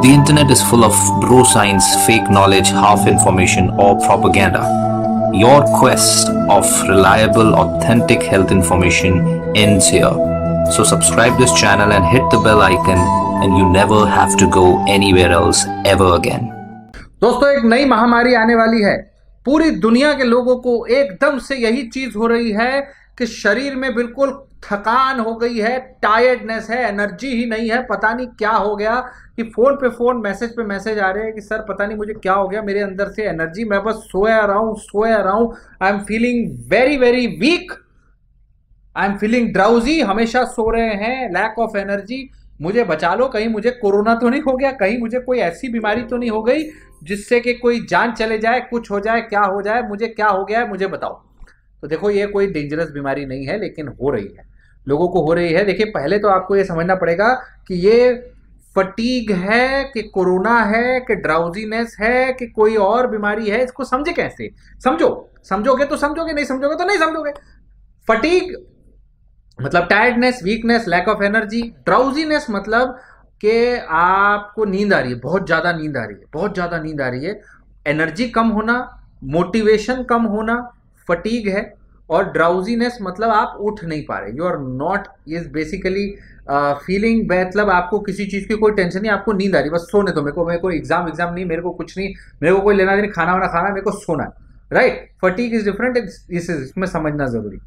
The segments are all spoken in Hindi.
The internet is full of bro science, fake knowledge, half information, or propaganda. Your quest of reliable, authentic health information ends here. So subscribe this channel and hit the bell icon and you never have to go anywhere else ever again. दोस्तों, एक नई महामारी आने वाली है। पूरी दुनिया के लोगों को एकदम से यही चीज हो रही है कि शरीर में बिल्कुल थकान हो गई है, टायर्डनेस है, एनर्जी ही नहीं है। पता नहीं क्या हो गया कि फोन पे मैसेज आ रहे हैं कि सर पता नहीं मुझे क्या हो गया, मेरे अंदर से एनर्जी, मैं बस सोया रहा हूं। I am feeling very very weak, I am feeling drowsy, हमेशा सो रहे हैं, लैक ऑफ एनर्जी। मुझे बचा लो, कहीं मुझे कोरोना तो नहीं हो गया, कहीं मुझे कोई ऐसी बीमारी तो नहीं हो गई जिससे कि कोई जान चले जाए, कुछ हो जाए, क्या हो जाए, मुझे क्या हो गया है, मुझे बताओ। तो देखो, ये कोई डेंजरस बीमारी नहीं है, लेकिन हो रही है, लोगों को हो रही है। देखिए, पहले तो आपको ये समझना पड़ेगा कि ये फटीग है कि कोरोना है कि ड्राउजीनेस है कि कोई और बीमारी है। इसको समझे कैसे? समझोगे तो समझोगे, नहीं समझोगे तो नहीं समझोगे। फटीग मतलब tiredness, weakness, lack of energy. Drowsiness मतलब कि आपको नींद आ रही है, बहुत ज़्यादा नींद आ रही है, एनर्जी कम होना, मोटिवेशन कम होना, फटीग है। और ड्राउजीनेस मतलब आप उठ नहीं पा रहे, you are not, is basically feeling, मतलब आपको किसी चीज़ की कोई टेंशन नहीं, आपको नींद आ रही है, बस सोने दो मेरे को एग्जाम नहीं, मेरे को कुछ नहीं, मेरे को कोई लेना देना, खाना वाना खाना, मेरे को सोना है, राइट। फटीग इज डिफरेंट, इसमें समझना जरूरी।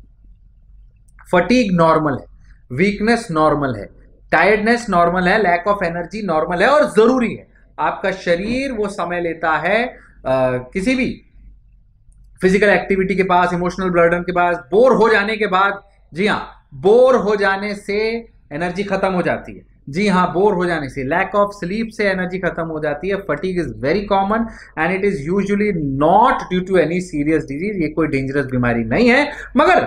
फटीग नॉर्मल है, वीकनेस नॉर्मल है, टायर्डनेस नॉर्मल है, लैक ऑफ एनर्जी नॉर्मल है और जरूरी है। आपका शरीर वो समय लेता है किसी भी फिजिकल एक्टिविटी के पास, इमोशनल बर्डन के पास, बोर हो जाने के बाद। जी हाँ, बोर हो जाने से एनर्जी खत्म हो जाती है। जी हाँ, बोर हो जाने से, लैक ऑफ स्लीप से एनर्जी खत्म हो जाती है। Fatigue is very common and it is usually not due to any serious disease. ये कोई डेंजरस बीमारी नहीं है, मगर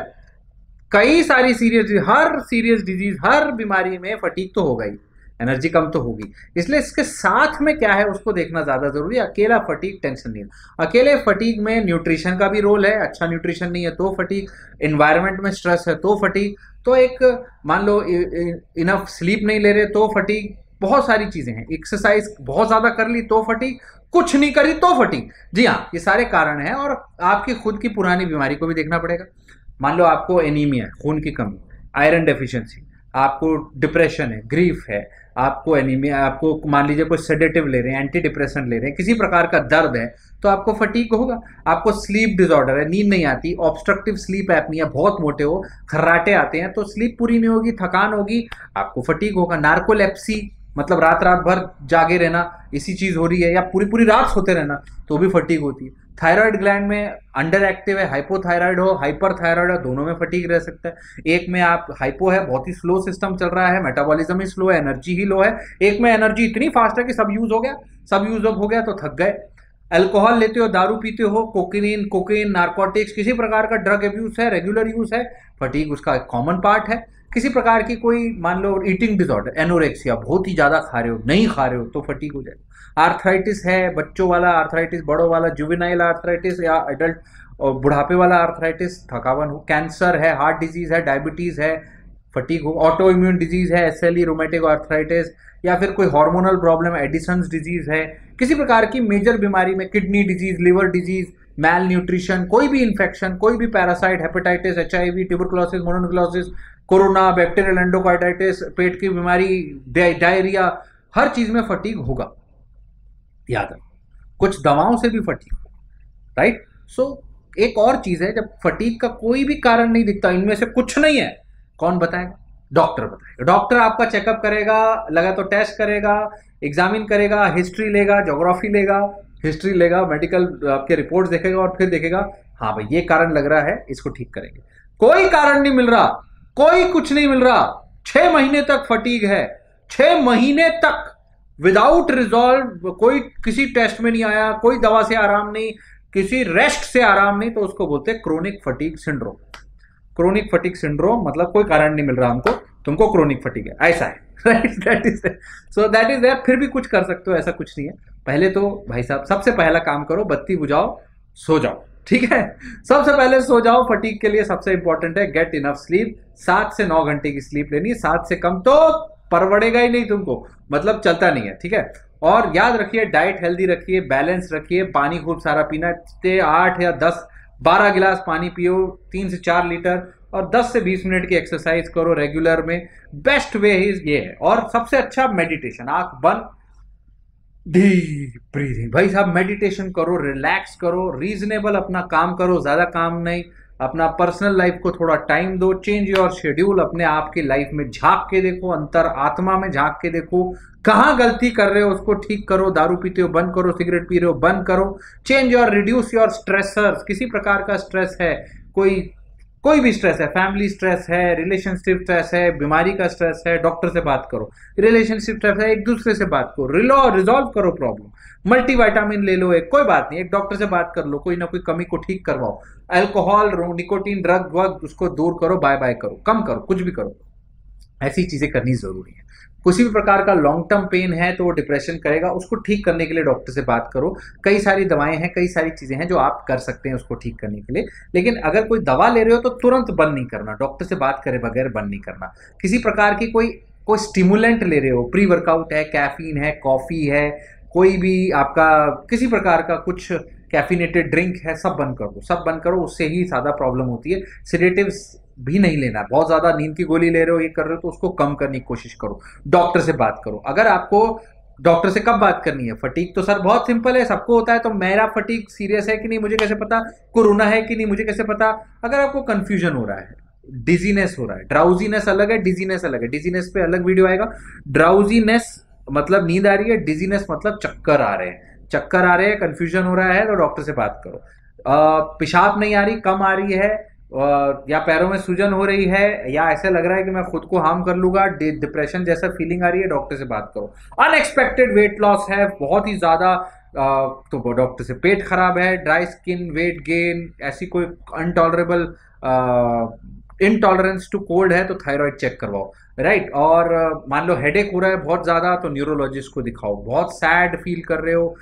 कई सारी हर सीरियस डिजीज, हर बीमारी में फटीग तो होगा ही, एनर्जी कम तो होगी। इसलिए इसके साथ में क्या है उसको देखना ज्यादा जरूरी है। अकेला फटीग टेंशन नहीं है। अकेले फटीग में न्यूट्रिशन का भी रोल है। अच्छा न्यूट्रिशन नहीं है तो फटीग, एनवायरनमेंट में स्ट्रेस है तो फटीग, तो एक मान लो इनफ स्लीप नहीं ले रहे तो फटीग, बहुत सारी चीजें हैं। एक्सरसाइज बहुत ज्यादा कर ली तो फटीग, कुछ नहीं करी तो फटीग। जी हाँ, ये सारे कारण हैं। और आपकी खुद की पुरानी बीमारी को भी देखना पड़ेगा। मान लो आपको एनीमिया है, खून की कमी, आयरन डेफिशिएंसी, आपको डिप्रेशन है, ग्रीफ है, आपको एनीमिया, आपको मान लीजिए कोई सेडेटिव ले रहे हैं, एंटी डिप्रेशन ले रहे हैं, किसी प्रकार का दर्द है तो आपको फटीग होगा। आपको स्लीप डिसऑर्डर है, नींद नहीं आती, ऑब्स्ट्रक्टिव स्लीप एपनिया, बहुत मोटे हो, खर्राटे आते हैं तो स्लीप पूरी नहीं होगी, थकान होगी, आपको फटीग होगा। नार्कोलेप्सी मतलब रात भर जागे रहना, इसी चीज हो रही है, या पूरी रात सोते रहना तो भी फटीग होती है। थायराइड ग्लैंड में अंडर एक्टिव है, हाइपोथायराइड हो, हाइपर थायराइड हो, दोनों में फटीग रह सकता है। एक में आप हाइपो है, बहुत ही स्लो सिस्टम चल रहा है, मेटाबॉलिज्म ही स्लो है, एनर्जी ही लो है। एक में एनर्जी इतनी फास्ट है कि सब यूज हो गया तो थक गए। अल्कोहल लेते हो, दारू पीते हो, कोकेन, नार्कोटिक्स, किसी प्रकार का ड्रग अब्यूज है, रेगुलर यूज है, फटीग उसका एक कॉमन पार्ट है। किसी प्रकार की कोई मान लो ईटिंग डिसऑर्डर, एनोरेक्सिया, बहुत ही ज्यादा खा रहे हो, नहीं खा रहे हो तो फटीग हो जाएगा। आर्थराइटिस है, बच्चों वाला आर्थराइटिस, बड़ों वाला जुवेनाइल आर्थराइटिस या एडल्ट और बुढ़ापे वाला आर्थराइटिस, थकावन हो। कैंसर है, हार्ट डिजीज है, डायबिटीज है, फटीग हो। ऑटो इम्यून डिजीज है, एसएलई, रोमेटिक आर्थराइटिस, या फिर कोई हार्मोनल प्रॉब्लम, एडिसन्स डिजीज है, किसी प्रकार की मेजर बीमारी में, kidney disease, liver disease, malnutrition, कोई भी इन्फेक्शन, कोई भी parasite, hepatitis, HIV, tuberculosis, mononucleosis, corona, bacterial endocarditis, पेट की बीमारी, डायरिया, हर चीज में फटीग होगा। याद है, कुछ दवाओं से भी फटीग, राइट। सो एक और चीज है, जब फटीग का कोई भी कारण नहीं दिखता, इनमें से कुछ नहीं है, कौन बताएगा? डॉक्टर बताएगा। डॉक्टर आपका चेकअप करेगा, लगा तो टेस्ट करेगा, एग्जामिन करेगा, हिस्ट्री लेगा, ज्योग्राफी लेगा, मेडिकल आपके रिपोर्ट्स देखेगा और फिर देखेगा हाँ भाई ये कारण लग रहा है, इसको ठीक करेंगे। कोई कारण नहीं मिल रहा, कोई कुछ नहीं मिल रहा, 6 महीने तक फटीग है, 6 महीने तक विदाउट रिजॉल्व, कोई किसी टेस्ट में नहीं आया, कोई दवा से आराम नहीं, किसी रेस्ट से आराम नहीं, तो उसको बोलते हैं chronic fatigue syndrome. Chronic fatigue syndrome मतलब कोई कारण नहीं मिल रहा हमको, तुमको क्रोनिक फटीग है, ऐसा है, राइट। That is there. फिर भी कुछ कर सकते हो, ऐसा कुछ नहीं है। पहले तो भाई साहब सबसे पहला काम करो, बत्ती बुझाओ, सो जाओ, ठीक है। सबसे पहले सो जाओ। फटीग के लिए सबसे इंपॉर्टेंट है गेट इनफ स्लीप। 7 से 9 घंटे की स्लीप लेनी है, 7 से कम तो परवड़ेगा ही नहीं तुमको, मतलब चलता नहीं है, ठीक है। और याद रखिए डाइट हेल्दी रखिए, बैलेंस रखिए, पानी खूब सारा पीना, 8 या 10 12 गिलास पानी पियो, 3 से 4 लीटर, और 10 से 20 मिनट की एक्सरसाइज करो रेगुलर में। बेस्ट वे ये है। और सबसे अच्छा मेडिटेशन, आंख बंद, डीप ब्रीदिंग। भाई साहब मेडिटेशन करो, रिलैक्स करो, रीजनेबल अपना काम करो, ज्यादा काम नहीं। अपना पर्सनल लाइफ को थोड़ा टाइम दो, चेंज योर शेड्यूल, अपने आप की लाइफ में झांक के देखो, अंतर आत्मा में झांक के देखो, कहाँ गलती कर रहे हो उसको ठीक करो, दारू पीते हो बंद करो, सिगरेट पी रहे हो बंद करो, change your, reduce your stressors. किसी प्रकार का स्ट्रेस है, कोई भी स्ट्रेस है, फैमिली स्ट्रेस है, रिलेशनशिप स्ट्रेस है, बीमारी का स्ट्रेस है, डॉक्टर से बात करो। रिलेशनशिप स्ट्रेस है, एक दूसरे से बात करो, रिजॉल्व करो प्रॉब्लम। मल्टीविटामिन ले लो, एक कोई बात नहीं, एक डॉक्टर से बात कर लो, कोई ना कोई कमी को ठीक करवाओ। अल्कोहल, निकोटीन, ड्रग वग उसको दूर करो, बाय बाय करो, कम करो, कुछ भी करो। ऐसी चीजें करनी जरूरी है। किसी भी प्रकार का लॉन्ग टर्म पेन है तो वो डिप्रेशन करेगा, उसको ठीक करने के लिए डॉक्टर से बात करो। कई सारी दवाएं हैं, कई सारी चीजें हैं जो आप कर सकते हैं उसको ठीक करने के लिए। लेकिन अगर कोई दवा ले रहे हो तो तुरंत बंद नहीं करना, डॉक्टर से बात करे बगैर बंद नहीं करना। किसी प्रकार की कोई स्टिमुलेंट ले रहे हो, प्री वर्कआउट है, कैफीन है, कॉफी है, कोई भी आपका किसी प्रकार का कुछ कैफिनेटेड ड्रिंक है, सब बंद कर दो, सब बंद करो। उससे ही ज्यादा प्रॉब्लम होती है। सेडेटिव्स भी नहीं लेना, बहुत ज्यादा नींद की गोली ले रहे हो, ये कर रहे हो तो उसको कम करने की कोशिश करो। डॉक्टर से बात करो। अगर आपको डॉक्टर से कब बात करनी है? फटीग तो सर बहुत सिंपल है, सबको होता है, तो मेरा फटीग सीरियस है कि नहीं मुझे कैसे पता, कोरोना है कि नहीं मुझे कैसे पता। अगर आपको कंफ्यूजन हो रहा है, डिजीनेस हो रहा है, ड्राउजीनेस अलग है, डिजीनेस अलग है, डिजीनेस पे अलग वीडियो आएगा। ड्राउजीनेस मतलब नींद आ रही है, डिजीनेस मतलब चक्कर आ रहे हैं, चक्कर आ रहे हैं, कंफ्यूजन हो रहा है तो डॉक्टर से बात करो। पेशाब नहीं आ रही, कम आ रही है, या पैरों में सूजन हो रही है, या ऐसे लग रहा है कि मैं खुद को हार्म कर लूंगा, डिप्रेशन जैसा फीलिंग आ रही है, डॉक्टर से बात करो। अनएक्सपेक्टेड वेट लॉस है बहुत ही ज्यादा, तो डॉक्टर से। पेट खराब है, ड्राई स्किन, वेट गेन, ऐसी कोई अनटॉलरेबल इनटॉलरेंस टू कोल्ड है तो थायराइड चेक करवाओ, राइट। और मान लो हेडेक हो रहा है बहुत ज्यादा तो न्यूरोलॉजिस्ट को दिखाओ। बहुत सैड फील कर रहे हो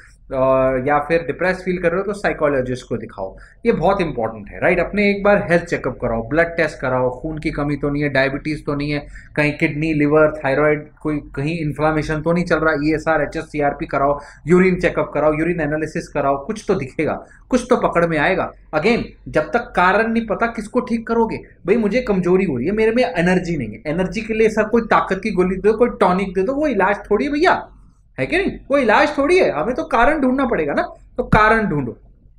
या फिर डिप्रेस फील कर रहे हो तो साइकोलॉजिस्ट को दिखाओ। ये बहुत इंपॉर्टेंट है, राइट। अपने एक बार हेल्थ चेकअप कराओ, ब्लड टेस्ट कराओ, खून की कमी तो नहीं है, डायबिटीज तो नहीं है, कहीं किडनी, लिवर, थायराइड, कोई कहीं इन्फ्लामेशन तो नहीं चल रहा, ESR, HS, CRP कराओ, यूरिन चेकअप कराओ, यूरिन एनालिसिस कराओ, कुछ तो दिखेगा, कुछ तो पकड़ में आएगा। अगेन, जब तक कारण नहीं पता किसको ठीक करोगे? भाई मुझे कमजोरी हो रही है, मेरे में एनर्जी नहीं है, एनर्जी के लिए सर कोई ताकत की गोली दे दो, कोई टॉनिक दे दो, वो इलाज थोड़ी है भैया, है कि नहीं? वो इलाज थोड़ी है, हमें तो कारण ढूंढना पड़ेगा ना। तो कारण ढूंढो।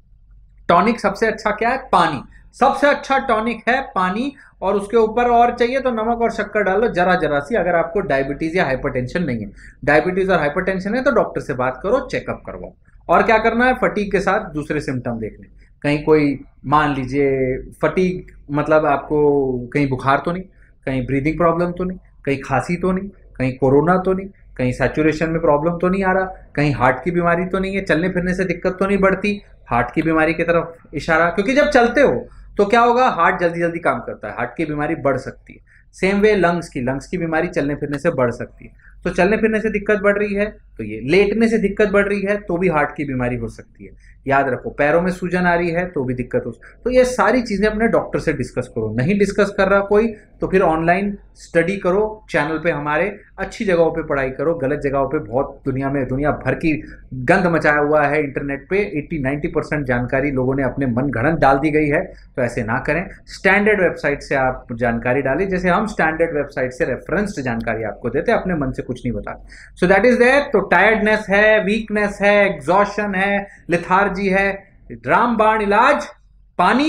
टॉनिक सबसे अच्छा क्या है? पानी। सबसे अच्छा टॉनिक है पानी, और उसके ऊपर और चाहिए तो नमक और शक्कर डालो जरा जरा सी। अगर आपको डायबिटीज या हाइपरटेंशन नहीं है, डायबिटीज और हाइपरटेंशन है तो डॉक्टर से बात करो, चेकअप करवाओ। और क्या करना है? फटीग के साथ दूसरे सिम्टम देखने। कहीं कोई, मान लीजिए फटीग मतलब आपको कहीं बुखार तो नहीं, कहीं ब्रीदिंग प्रॉब्लम तो नहीं, कहीं खांसी तो नहीं, कहीं कोरोना तो नहीं, कहीं सैचुरेशन में प्रॉब्लम तो नहीं आ रहा, कहीं हार्ट की बीमारी तो नहीं है, चलने फिरने से दिक्कत तो नहीं बढ़ती, हार्ट की बीमारी की तरफ इशारा। क्योंकि जब चलते हो तो क्या होगा? हार्ट जल्दी जल्दी काम करता है, हार्ट की बीमारी बढ़ सकती है। सेम वे लंग्स की बीमारी चलने फिरने से बढ़ सकती है। तो चलने फिरने से दिक्कत बढ़ रही है तो ये, लेटने से दिक्कत बढ़ रही है तो भी हार्ट की बीमारी हो सकती है। याद रखो, पैरों में सूजन आ रही है तो भी दिक्कत हो। तो ये सारी चीजें अपने डॉक्टर से डिस्कस करो। नहीं डिस्कस कर रहा कोई तो फिर ऑनलाइन स्टडी करो, चैनल पे हमारे अच्छी जगहों पे पढ़ाई करो। गलत जगहों पे बहुत दुनिया भर की गंद मचाया हुआ है इंटरनेट पे। 80-90% जानकारी लोगों ने अपने मन गढ़ंत डाल दी गई है, तो ऐसे ना करें। स्टैंडर्ड वेबसाइट से आप जानकारी डालें, जैसे हम स्टैंडर्ड वेबसाइट से रेफरेंस्ड जानकारी आपको देते हैं, अपने मन से कुछ नहीं बताते। So that is there. तो टायर्डनेस है, वीकनेस है, एग्जॉशन है, लेथार्जी है, रामबाण इलाज पानी,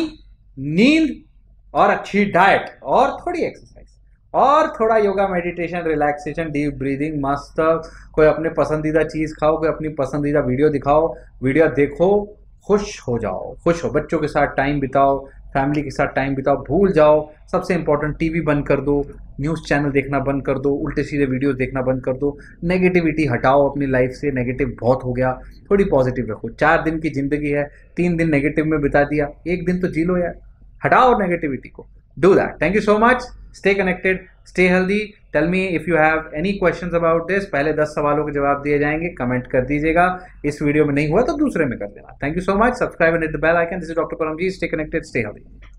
नींद और अच्छी डाइट और थोड़ी एक्सरसाइज और थोड़ा yoga, meditation, relaxation, deep breathing, मस्त। कोई अपने पसंदीदा चीज खाओ, कोई अपनी पसंदीदा वीडियो दिखाओ, वीडियो देखो, खुश हो जाओ, खुश हो। बच्चों के साथ टाइम बिताओ, फैमिली के साथ टाइम बिताओ, भूल जाओ। सबसे इंपॉर्टेंट, टीवी बंद कर दो, न्यूज़ चैनल देखना बंद कर दो, उल्टे सीधे वीडियोस देखना बंद कर दो। नेगेटिविटी हटाओ अपनी लाइफ से, नेगेटिव बहुत हो गया, थोड़ी पॉजिटिव रखो। 4 दिन की जिंदगी है, 3 दिन नेगेटिव में बिता दिया, 1 दिन तो जी लो यार। हटाओ नेगेटिविटी को, do that. Thank you so much, stay connected, stay healthy. Tell me if you have any questions about this. पहले 10 सवालों के जवाब दिए जाएंगे, कमेंट कर दीजिएगा। इस वीडियो में नहीं हुआ तो दूसरे में कर देना। Thank you so much, subscribe and hit the bell icon. This is doctor Paramjit, stay connected, stay healthy.